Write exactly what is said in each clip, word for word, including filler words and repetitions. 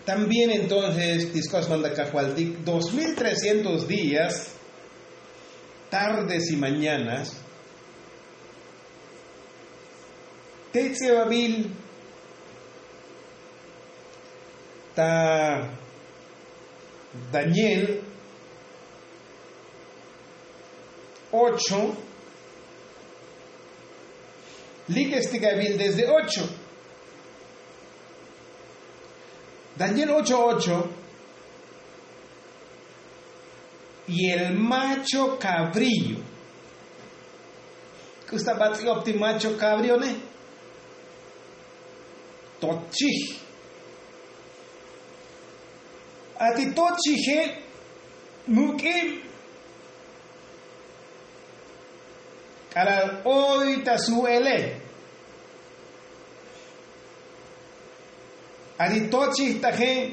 También entonces, discos manda cajualtic, dos mil trescientos días, tardes y mañanas, Tetzebabil, ta Daniel, ocho, Likestigabil desde ocho. Daniel ocho ocho y el macho cabrillo. ¿Qué está batallando el macho cabrillo, ne? Tochi. A ti tochi he mukim. Karal hoy tasuele. Adi tochi taje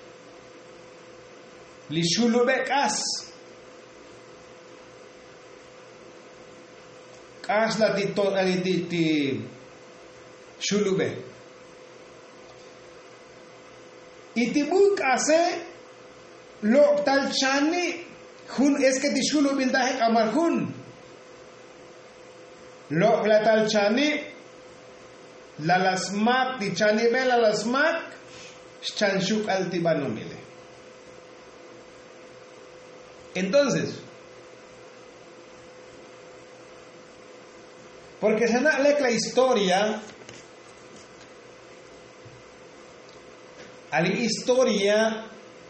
li shulubek as as la ti to adi ti ti shulube iti buk ase lo tal chani hun es que ti shulubil taje kamar hun lo la tal chani la lasmak di chani be la lasmak chanshuk altibanomile. Entonces, porque se na lee la historia, a la historia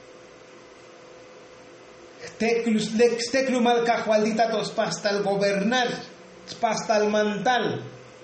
teclumal cajualdita tos pastal gobernar, pastal mantal.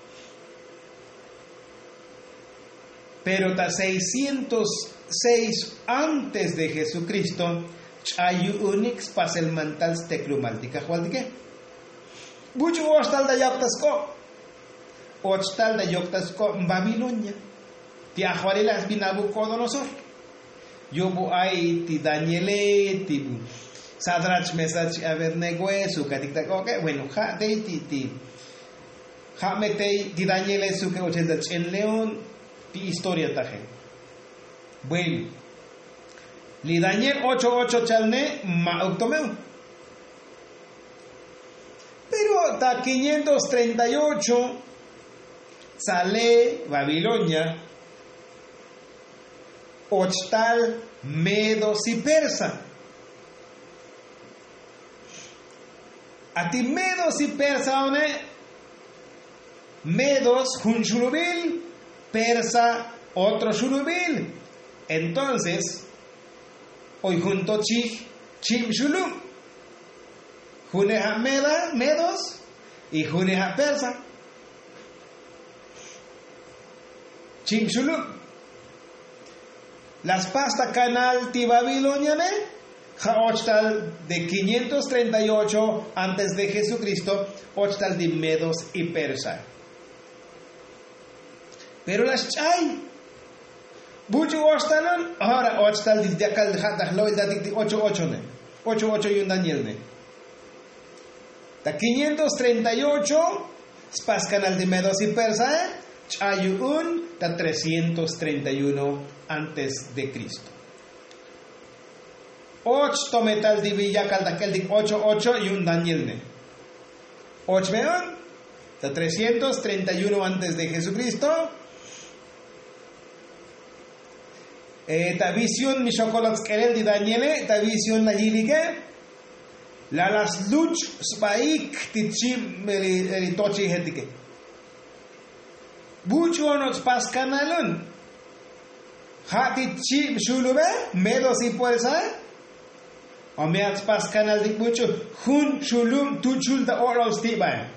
Pero ta seiscientos seis antes de Jesucristo, chayu unix pas el mantal teclumaltica jualdike. Buchu hostal da yoctasco, hostal da yoctasco Babilonia. Ti ajuarilas binabucodonosor. Yo bu ay ti Daniele, ti Sadrach Mesach Abednego, su caticta, ok, bueno, ja de ti ti. Ja metei ti Daniele su que ochenta en León. Historia taje. Bueno, li Daniel ocho ocho chalne ma octomeo. Pero ta quinientos treinta y ocho sale Babilonia, ochtal medos y persa. A ti medos y persa, ¿one? Medos junchulubil, persa otro shulubil. Entonces, hoy junto chi chim shulum. Juneja meda, medos y juneja persa. Chim shulum. Las pasta canal ti babiloniane, ochtal de quinientos treinta y ocho antes de Jesucristo, ochtal de medos y persa. Pero las chay. Buju ostalan, ahora ochtal de yakal de hatah lo el datik ocho ocho ne. ocho ocho y un Daniel ne. Ta quinientos treinta y ocho, spas canal de medos y persa, chayun, ta trescientos treinta y uno antes de Cristo. ocho metal de villakal de aquel de ocho ocho y un Daniel ne. ocho meon, ta trescientos treinta y uno antes de Jesucristo. Eh, ta visión mi chocolate querel de Daniele, ta visión la yilige, la las luch spaik tichim el tochi hetike. Bucho nos pas canalun. Hati chim shulube, medos y puersa. O me has pas canal de bucho, hun shulum tu chulta oros tiba.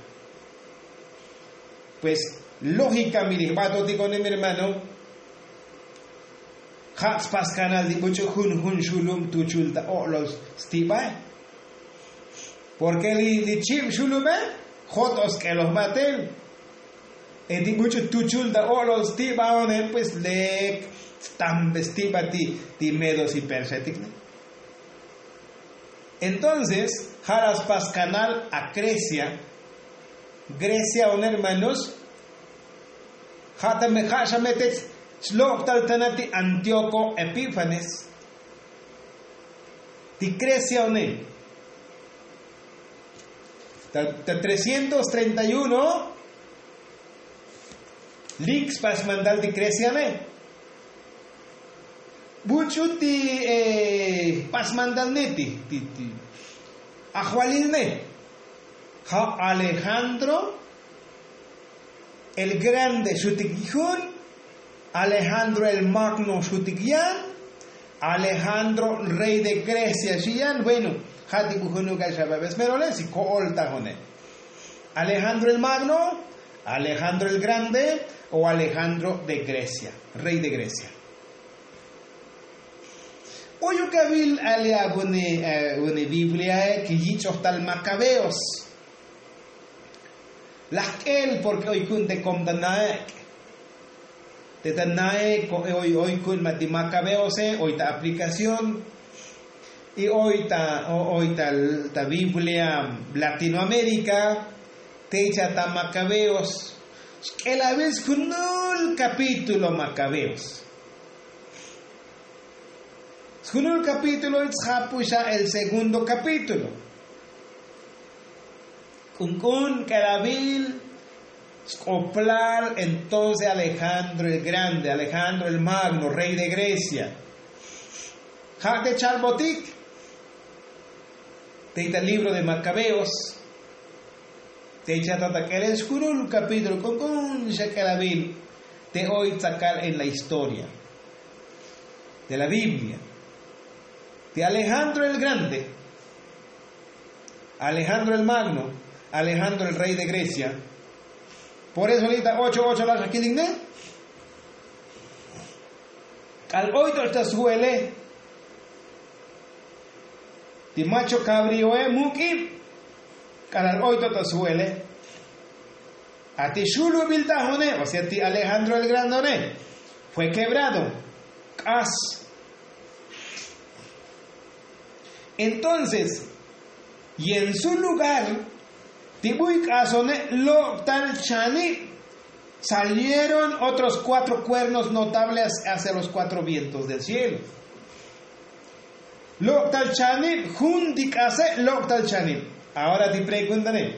Pues lógica mi bato ti con mi hermano. Hats pas canal di mucho hun hun shulum tu chulta o los stiba. Porque li li chim shulume jotos que los maten. E di mucho tu chulta o los stiba one pues le tam stiba ti ti medos y persetic. Entonces, haras pas canal a Grecia. Grecia on hermanos. Hata me hasha metes Slok tal tanati Antíoco Epífanes. Ti Grecia one. Ta trescientos treinta y uno. Lix pas mandal di Grecia ne. Buchu ti eh, pas mandal neti. Ti ti. Ajualil ne. Ha Alejandro el Grande Shutikihun. Alejandro el Magno Shutikyan, Alejandro Rey de Grecia Shiyan, bueno, Hati Kuhunuka Shababes Meroles y Koolta Hone. Alejandro el Magno, Alejandro el Grande o Alejandro de Grecia, Rey de Grecia. Oyukabil alia une Biblia que yichos tal Macabeos. Las él porque hoy kunte condanaek. Te tanae hoy hoy con Macabeos hoy ta aplicación y hoy ta hoy ta ta Biblia Latinoamérica te echa ta Macabeos que la vez con el capítulo Macabeos con el capítulo es japusha el segundo capítulo con con carabil Coplar entonces Alejandro el Grande, Alejandro el Magno, rey de Grecia. Jacques Charbotic, te el libro de Macabeos, te echa tata que eres un capítulo con con Shekarabil, te hoy sacar en la historia de la Biblia, de Alejandro el Grande, Alejandro el Magno, Alejandro el rey de Grecia. Por eso ahorita ocho, ocho las aquí digné. Al oito esta suele. Ti macho cabrio e muki. Al oito esta suele. A ti shulu biltajone. O sea, ti Alejandro el Grandone. Fue quebrado. As. Entonces, y en su lugar. Tibuik Asone lo tal chani salieron otros cuatro cuernos notables hacia los cuatro vientos del cielo. Lo tal chani jundik hace lo tal chani. Ahora te preguntaré.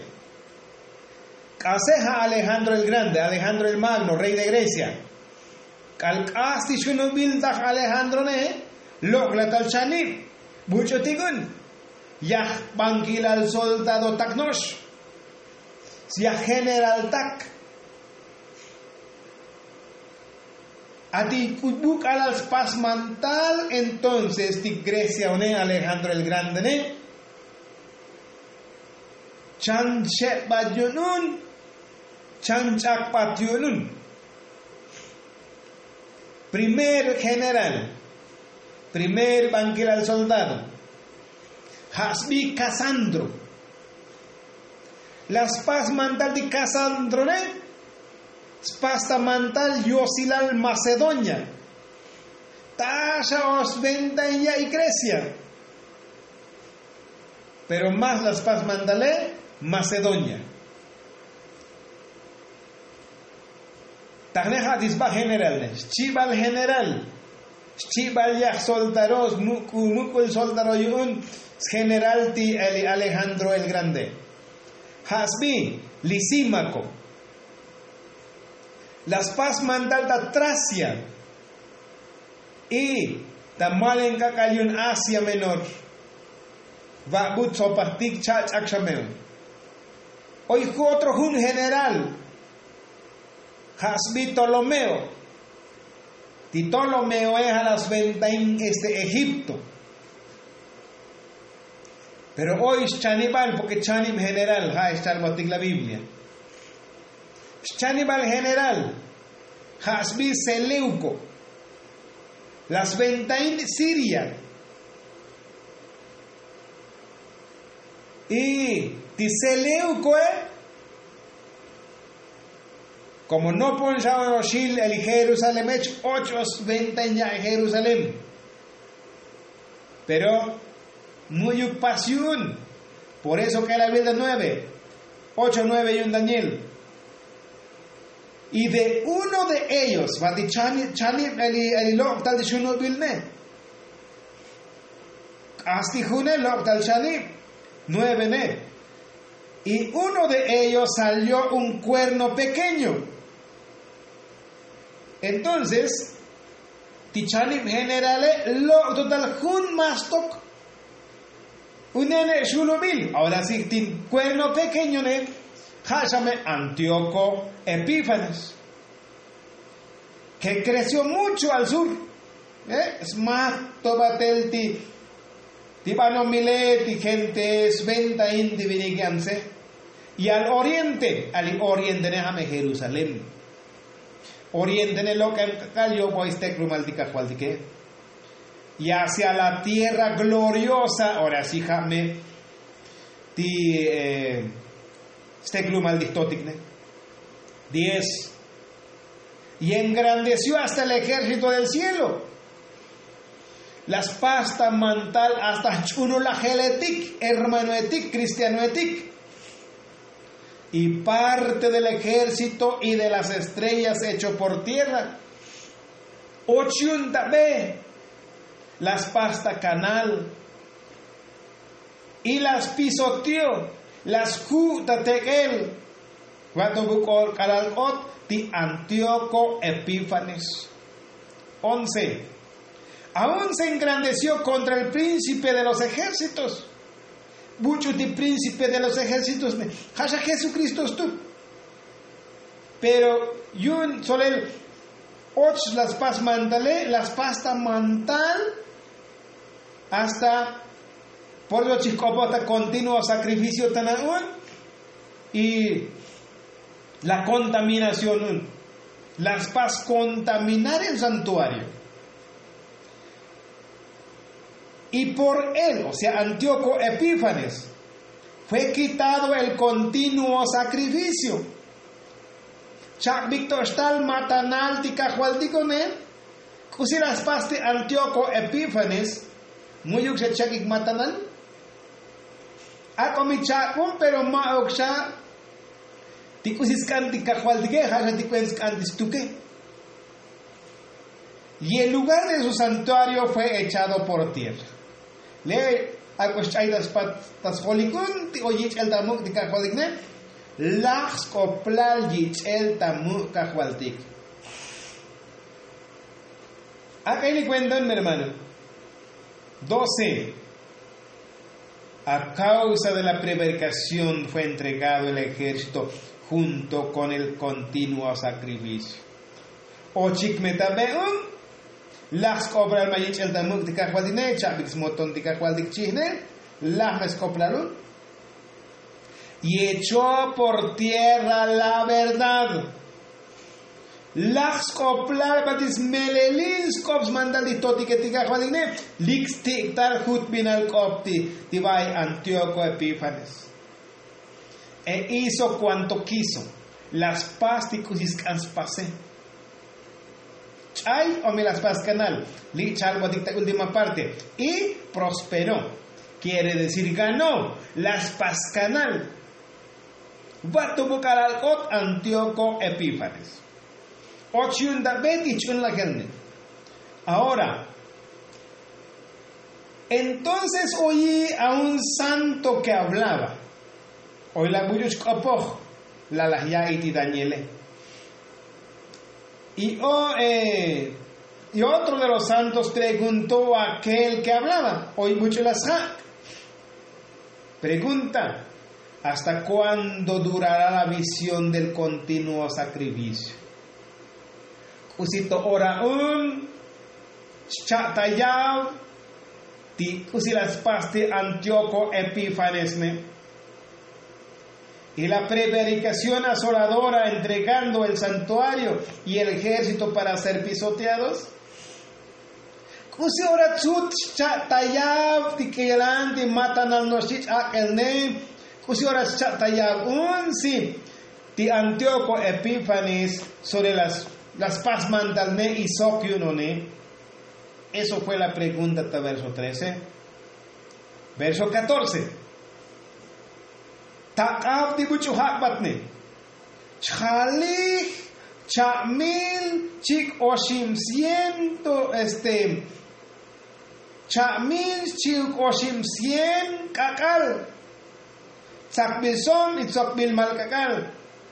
Caseja Alejandro el Grande, Alejandro el Magno, rey de Grecia. Calcasti shunubildak Alejandro ne lo tal chani. Mucho tigun. Yah banquil al soldado taknosh. Ya general tak a ti kubuk al spas mantal entonces ti Grecia one Alejandro el Grande ne chan shet badyunun chan chak patyunun primer general primer banquil al soldado Hasbi Casandro. Las paz mantal de Casandrone, spasta mantal Yosilal Macedonia, Tasha Osventaya y Grecia, pero más las paz mandale Macedonia. Tagneja disba general, Chibal general, Chibal ya soldaros, Muku Muku el soldaro yun, general ti Alejandro el Grande. Hasbi, Lisímaco, las paz mandal da Tracia y Tamalen Kakayun Asia Menor, va Butsopatik Chach Akshamel. Hoy otro un general, Hasbi Ptolomeo, Ti Ptolomeo es a las ventanas de Egipto. Pero hoy es Chanibal, porque Chanim general, ha está en la Biblia. Chanibal general, Hasbi Seleuco, las ventanas Siria. Y ti Seleuco, eh, como no ponchaban Oshil el Jerusalén, hecho ocho ventanas en Jerusalén. Pero no hay pasión. Por eso que la Biblia nueve, ocho, nueve y un Daniel. Y de uno de ellos, Vati Chani, Chani, Eli, Eli Lok, tal de Shuno Bilne. Asti June, Lok, tal Chani, nueve ne. Y uno de ellos salió un cuerno pequeño. Entonces, Tichani generale, Lok, total Jun Mastok. Unene Shunubil. Ahora sí, tin cuerno pequeño ne. Hállame Antíoco Epífanes, que creció mucho al sur. ¿Eh? Es más, Tobatelti, Tibano Mileti, gentes, venta individuanse. Y al oriente, al oriente, déjame Jerusalén. Oriente, en lo que cayó, pues, Teclumaltica, Jualtique. Y hacia la tierra gloriosa, ahora sí, jame, ti, eh, Steclumal dictóticne. diez. Y engrandeció hasta el ejército del cielo. Las pasta mantal hasta chuno la geletic, hermano etic, cristiano etic. Y parte del ejército y de las estrellas hecho por tierra. Ochunta B. Las pasta canal. Y las pisoteó. Las Jutatekel, Guatobukol Karalot, ti Antíoco Epífanes. once. Aún se engrandeció contra el príncipe de los ejércitos. Mucho de príncipe de los ejércitos. Hasha Jesucristo tú. Pero yun solel och las pas mantale, las pasta mantal hasta por lo chicopota continuo sacrificio tanaun y la contaminación, las paz contaminar el santuario. Y por él, o sea, Antíoco Epífanes, fue quitado el continuo sacrificio. Chak Victor Stal matanal tikahualdicone, kusi las paz de Antíoco Epífanes, muy se chakik matanal. Ako mi chakon pero maok siya tikusis kanti kakwaldige hasha tikuens kantis tuke. Y el lugar de su santuario fue echado por tierra. Le ako chaydas patas holikun ti oyich el tamuk ti kakwaldigne lax koplal yich el tamuk kakwaldik. Acá le cuentan, mi hermano. doce. A causa de la prevaricación fue entregado el ejército junto con el continuo sacrificio. O chikmetabeun, las cobra el mayich el damuk de cajuadine, chabix moton de cajuadik chihne, las rescoplalun, y echó por tierra la verdad. Las coplar batis melelins cops mandalitoti que tika juadine, lix tictar hut binal copti, divai Antíoco Epífanes. E hizo cuanto quiso, las pasticus iscans pase. Chay o me las pas canal, li chalbo dicta última parte, y prosperó, quiere decir ganó, las pas canal. Vato bucaralcot Antíoco Epífanes. Ahora, entonces oí a un santo que hablaba. Hoy la buyush kapoj, la lahya iti Daniele. Y, oh, eh, y otro de los santos preguntó a aquel que hablaba. Hoy mucho las pregunta: ¿hasta cuándo durará la visión del continuo sacrificio? Kusito ora un chatayav ti kusilas pasti Antíoco Epífanes ne. Y la prevaricación asoladora entregando el santuario y el ejército para ser pisoteados. Kusi ora chut chatayav ti kelanti matan al noshich aquel ne. Kusi ora chatayav un si ti Antíoco Epífanes sobre las Las paz mandalne y sokyunone. Eso fue la pregunta hasta verso trece. Verso catorce. Ta'ab di buchu hakbatne. Chalik Chamil chik oshim ciento, este, chamil chik oshim cien kakal. Tzakbilson y tzakbil mal kakal.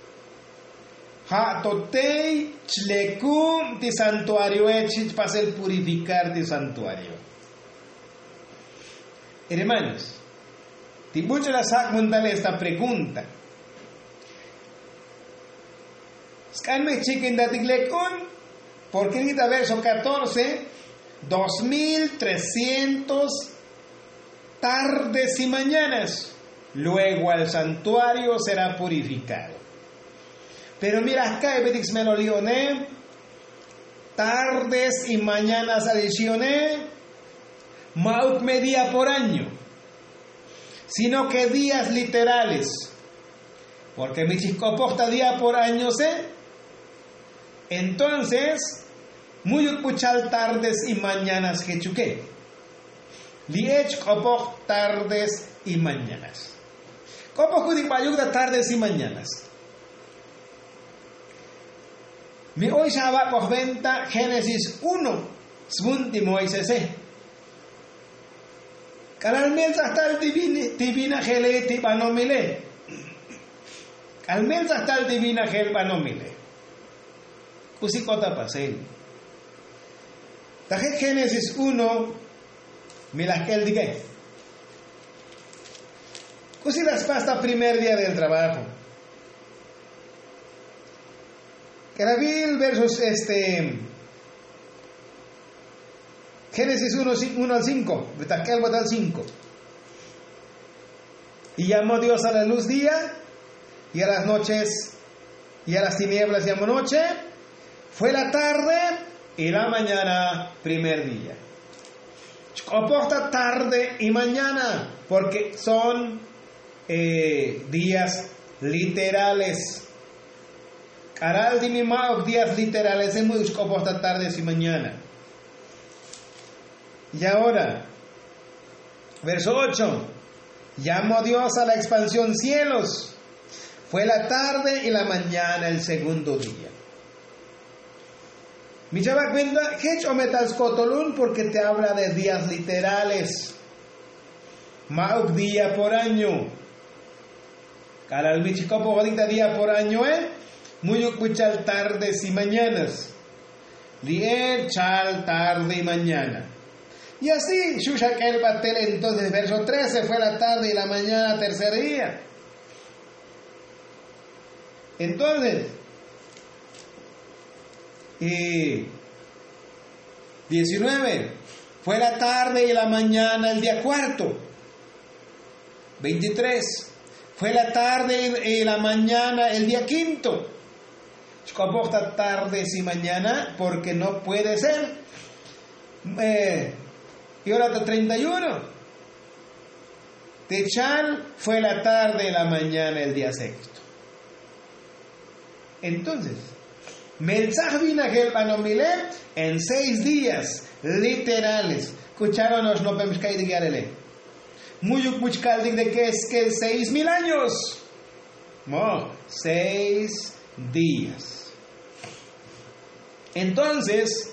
Ha totei chlekum ti santuario echich para el purificar ti santuario. Hermanos, te mucho la sac montarle esta pregunta. Scanme chicken datiglecon, porque en el verso catorce, dos mil trescientos tardes y mañanas, luego al santuario será purificado. Pero mira acá, Ebedix Melolioné, tardes y mañanas adicioné, mauk día por año, sino que días literales, porque mi chiscoposta día por año sé. Entonces, muy puchal tardes y mañanas que chuque. Liech kopok tardes y mañanas. Kopok kudik bayugda tardes y mañanas. Mi hoy shaba venta Génesis uno, último Moisés. Canal hasta el divina divina gele tibanomile. Al hasta el divina gel banomile. Kusikota pasel. Taje Génesis uno, milakel dige. Kusi las pasta primer día del trabajo. Carabil versus este Génesis uno al cinco, Betakel al cinco. Y llamó Dios a la luz día, y a las noches, y a las tinieblas llamó noche. Fue la tarde y la mañana, primer día. Comporta tarde y mañana, porque son eh, días literales. Caral de mi maok, días literales, es muy comporta tardes y mañana. Y ahora, verso ocho. Llamó Dios a la expansión cielos. Fue la tarde y la mañana, el segundo día. Mi chava cuenta, Hech o metas cotolun, porque te habla de días literales. Mauk día por año. Caral mi chico pogodita día por año, eh. Muy escuchar tardes y mañanas. Lier chal tarde y mañana. Y así, Shushakel Batel, entonces, verso trece, fue la tarde y la mañana, tercer día. Entonces, y diecinueve, fue la tarde y la mañana, el día cuarto. veintitrés, fue la tarde y la mañana, el día quinto. Comporta tardes y mañana, porque no puede ser. Eh, y ahora treinta y uno. Techal fue la tarde y la mañana el día sexto. Entonces, Melzach Vinagel Banomile en seis días literales. Escucharon los no pemskai de Garele. Muy muchkaldik de que es que seis mil años. No, seis días. Entonces,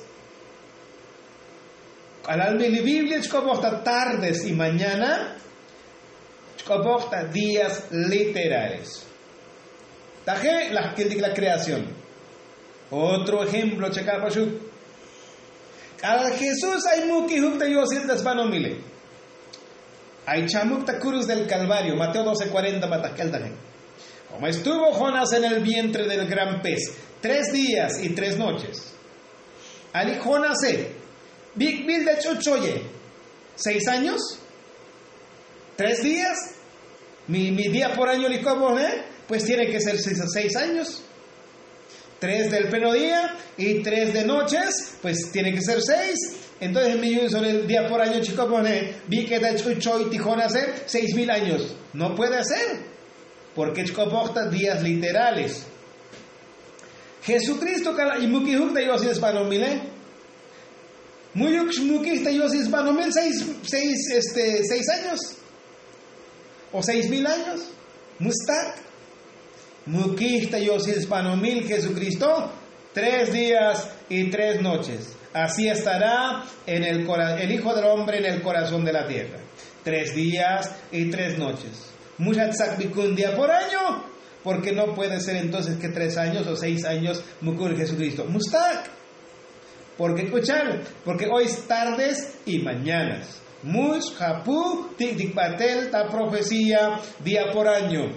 al la Biblia comporta tardes y mañana, comporta días literales. Taje la la creación. Otro ejemplo, checar por su. Al Jesús hay muki hukta yosil despanomile. Hay chamukta cruz del Calvario, Mateo doce cuarenta matakel taje. Como estuvo Jonás en el vientre del gran pez, tres días y tres noches. Ali Jonás Big Bill de Chuchoye, ¿seis años? ¿Tres días? Mi, mi día por año, ¿eh? Pues tiene que ser seis, seis años. Tres del pleno día y tres de noches, pues tiene que ser seis. Entonces mi sobre el día por año, chico, pone, vi que de Chuchoy Tijonas, seis mil años. No puede ser, porque chicoporta días literales. Jesucristo, y Mukihuk de Yosis Espanomile. Muyuk Mukihuk de Yosis Espanomil, seis, seis, este, seis años. O seis mil años. Mustak. Mukihuk de Yosis Espanomil, Jesucristo, tres días y tres noches. Así estará en el, cora- el Hijo del Hombre en el corazón de la tierra. Tres días y tres noches. Un día por año, porque no puede ser entonces que tres años o seis años mukur Jesucristo. Mustak. Porque escuchar, porque hoy es tardes y mañanas. Mush, Japú, Tik Tik Patel, ta profecía, día por año.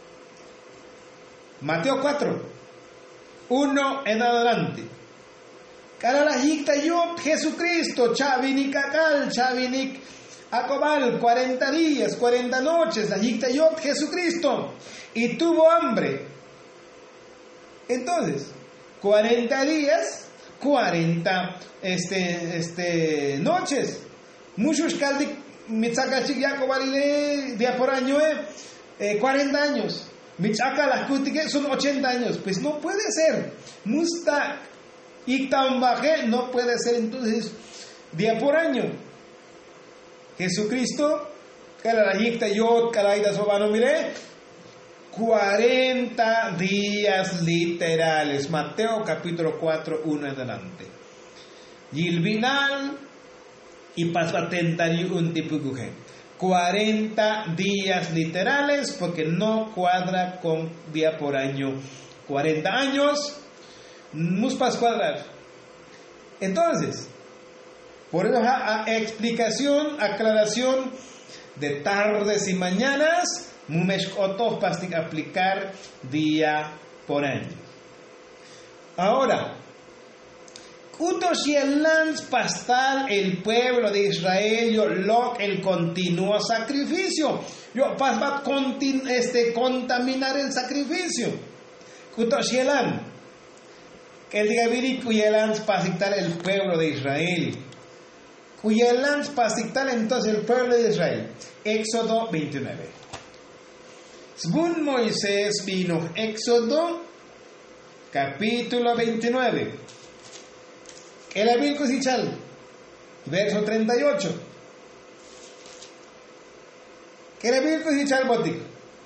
Mateo cuatro, uno en adelante. Cara la yicta yo, Jesucristo, chavinik akal, chavinik acobal, cuarenta días, cuarenta noches, la yicta yo, Jesucristo, y tuvo hambre. Entonces, cuarenta días, cuarenta este, este, noches. Muchos caldi mitzakachik yacobalile día por año, eh, cuarenta años. Mitzaka las kutike son ochenta años. Pues no puede ser. Mustak iktambaje no puede ser entonces día por año. Jesucristo, kalarayikta yot kalaida sobano mire. cuarenta días literales. Mateo capítulo cuatro, uno en adelante. Y el final y pasatentari un tipo de cuarenta días literales, porque no cuadra con día por año. cuarenta años, muspas cuadrar. Entonces, por eso a, a explicación, aclaración de tardes y mañanas, mumeshkotos pastik aplicar día por año. Ahora, Kutoshielans pastar el pueblo de Israel, yo lo el continuo sacrificio. Yo pas va continu, este contaminar el sacrificio. Kutoshielan, que el diga viri kuyelans pasitar el pueblo de Israel. Kuyelans pasitar entonces el pueblo de Israel. Éxodo veintinueve. Según Moisés vino Éxodo capítulo veintinueve. El Abil Kusichal, verso treinta y ocho. El Abil Kusichal botik.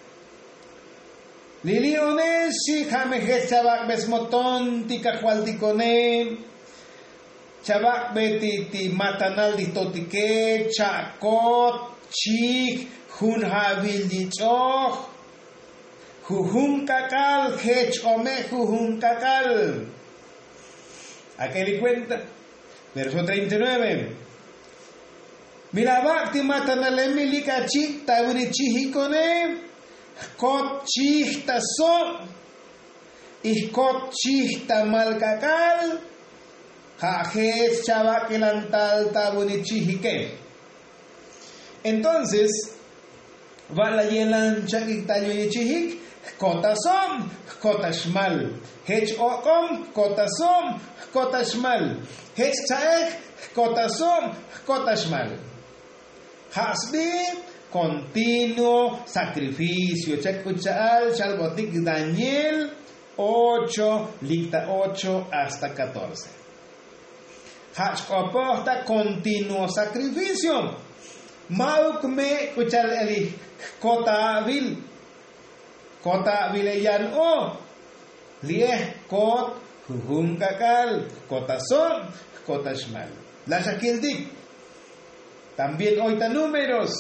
Liliones si jamejes chabak besmoton tika cualticone. Chabak betiti matanal ditotike chakot chik hun habil dichoch. Jujun kakal hech ome jujun kakal. Aquel cuenta, verso treinta y nueve. Milabakti matanalemi likachi taburichihikone, kot chihta so, y kot chihta malkakal, jajes chabakelantal taburichihike. Entonces, va la yelan chakitayo yichihik, kotasom, kotashmal, hech okom, kotasom, kotashmal, hech chaek, kotasom, kotashmal. Hasbi, continuo sacrificio. Chakuchal, chalbotik Daniel ocho, licta ocho hasta catorce. Hachkoposta, continuo sacrificio. Maukme, kuchal eli, kota vil. Kota vileyan o lieh kot jujun kakal kotason kotashmal. La shakildik. También oita números.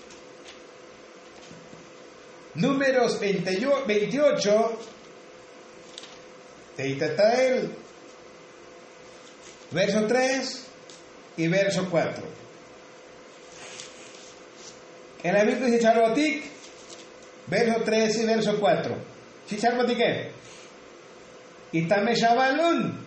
Números veintiocho. Teitatael. Verso tres y verso cuatro. En la Biblia dice Charbotik. Verso tres y verso cuatro. Chicharbotique. Y tame shabalun.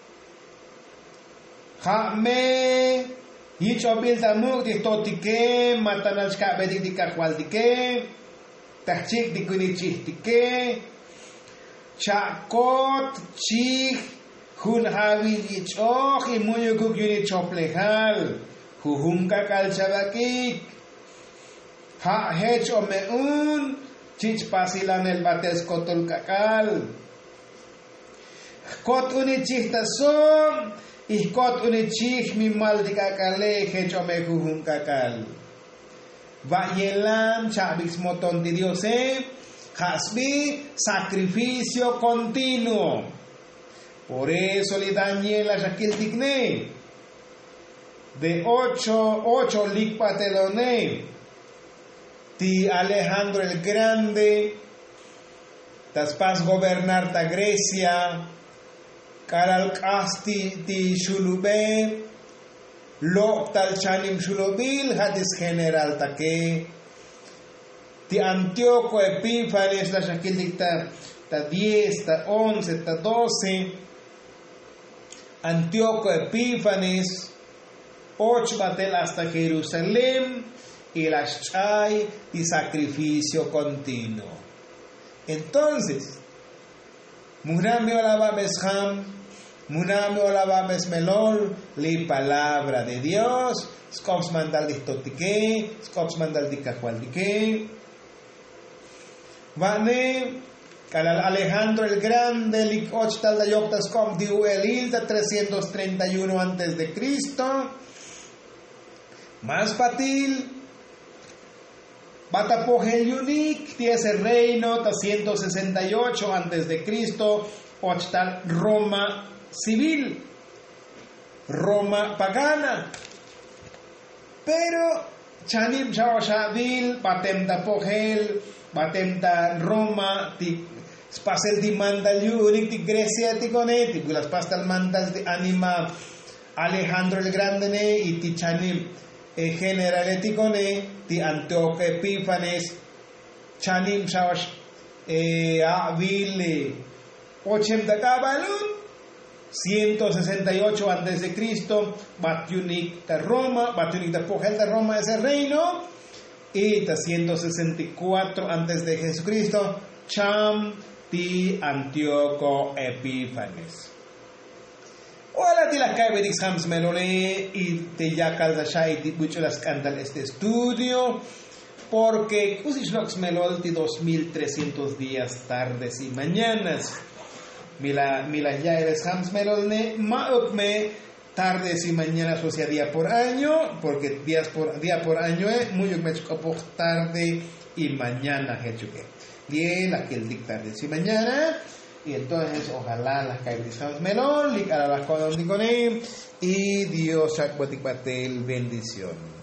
Jame. Yichopil tamuk distotike. Matanalska beditika hualdike. Tachik dikunichihtike. Chakot chik. Hun havil yichoch. Y muyukuk yunichoplejal. Jujunka kalchabakik. Ha hech omeun. Chich pasilan el bates kotol kakal. Kot unichih tasom. Y kot unichih mi mal di kakale. Hech omehujun kakal. Vayelan chabix moton di Diose. Hasbi sacrificio continuo. Por eso le Daniel a Shakil Tikne. De ocho, ocho Likpatelone. Ti Alejandro el Grande. Taspas gobernar ta Grecia. Karal Kasti ti Shulube. Lo tal Chanim Shulobil hadis general take. Ti Antíoco Epífanes la Shakil dicta ta diez, ta once, ta doce. Antíoco Epífanes, ocho batel hasta Jerusalén y las chay y sacrificio continuo. Entonces, Munami Olababes Ham, Munami Olababes Melol, la palabra de Dios, Skops mandal distotique, Skops mandal dicacualdique, Vane. Calal Alejandro el Grande, lik ochtal da yoctas com diu elilta trescientos treinta y uno antes de Cristo. Más patil. Batapogel Yunik, tiene el reino, ciento sesenta y ocho antes de Cristo. Ochtal Roma civil. Roma pagana. Pero Chanim Shawashavil, Batemta Pogel, Batemta Roma, Spasel di mandal yunik di Grecia ti coneti, las pastal mandal di anima Alejandro el Grande ne y ti Chanim e generale ti cone ti Antíoco Epífanes Chanim Shawash e Avile ochenta cabalun ciento sesenta y ocho antes de Cristo Batiunik de Roma, Batiunik de Pogel de Roma es el reino y ciento sesenta y cuatro antes de Jesucristo Cham ti Antíoco Epífanes. Hola, ti las caibedix hams melole y te ya calzashai ti mucho las cantan este estudio porque usishnox melol ti dos mil trescientos días, tardes y mañanas. Mila mila ya eres hams melolne maukme tardes y mañanas, o sea día por año, porque días por día por año es muy por tarde y mañana hechuque. Bien, aquel dictar de si mañana, y entonces ojalá las caibrizamos melón, y las cosas y Dios bendición.